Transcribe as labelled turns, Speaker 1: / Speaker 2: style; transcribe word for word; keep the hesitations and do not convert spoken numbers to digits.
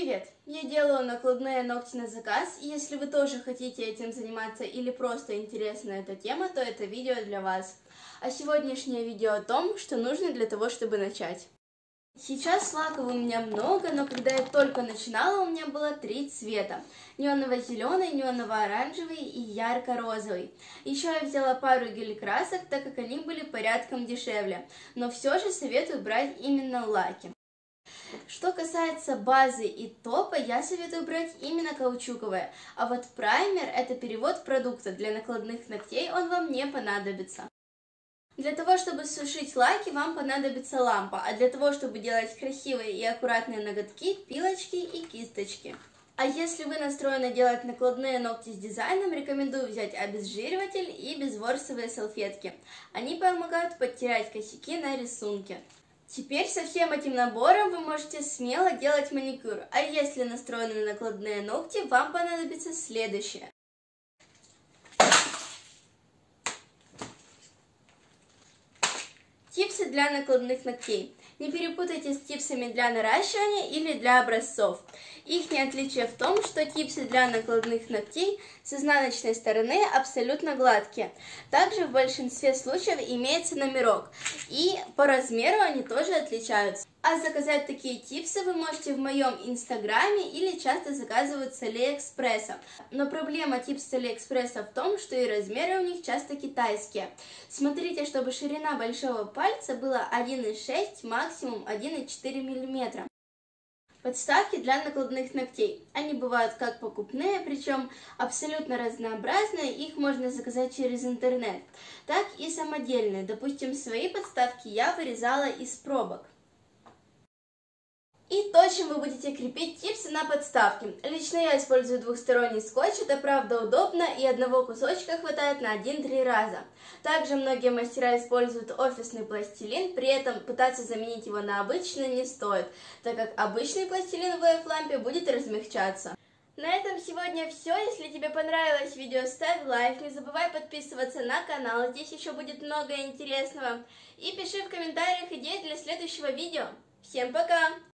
Speaker 1: Привет! Я делаю накладные ногти на заказ, и если вы тоже хотите этим заниматься или просто интересна эта тема, то это видео для вас. А сегодняшнее видео о том, что нужно для того, чтобы начать. Сейчас лаков у меня много, но когда я только начинала, у меня было три цвета. Неоново-зеленый, неоново-оранжевый и ярко-розовый. Еще я взяла пару гель-красок, так как они были порядком дешевле, но все же советую брать именно лаки. Что касается базы и топа, я советую брать именно каучуковые, а вот праймер – это перевод продукта, для накладных ногтей он вам не понадобится. Для того, чтобы сушить лаки, вам понадобится лампа, а для того, чтобы делать красивые и аккуратные ноготки – пилочки и кисточки. А если вы настроены делать накладные ногти с дизайном, рекомендую взять обезжириватель и безворсовые салфетки. Они помогают подтирать косяки на рисунке. Теперь со всем этим набором вы можете смело делать маникюр, а если настроены на накладные ногти, вам понадобится следующее. Типсы для накладных ногтей. Не перепутайте с типсами для наращивания или для образцов. Их отличие в том, что типсы для накладных ногтей с изнаночной стороны абсолютно гладкие. Также в большинстве случаев имеется номерок, и по размеру они тоже отличаются. А заказать такие типсы вы можете в моем инстаграме или часто заказывают с Алиэкспресса. Но проблема типсов с Алиэкспресса в том, что и размеры у них часто китайские. Смотрите, чтобы ширина большого пальца была один и шесть, максимум один и четыре миллиметра. Подставки для накладных ногтей. Они бывают как покупные, причем абсолютно разнообразные, их можно заказать через интернет, так и самодельные. Допустим, свои подставки я вырезала из пробок. И то, чем вы будете крепить типсы на подставке. Лично я использую двухсторонний скотч, это правда удобно, и одного кусочка хватает на один-три раза. Также многие мастера используют офисный пластилин, при этом пытаться заменить его на обычный не стоит, так как обычный пластилин в эй эф-лампе будет размягчаться. На этом сегодня все. Если тебе понравилось видео, ставь лайк, не забывай подписываться на канал, здесь еще будет много интересного. И пиши в комментариях идеи для следующего видео. Всем пока!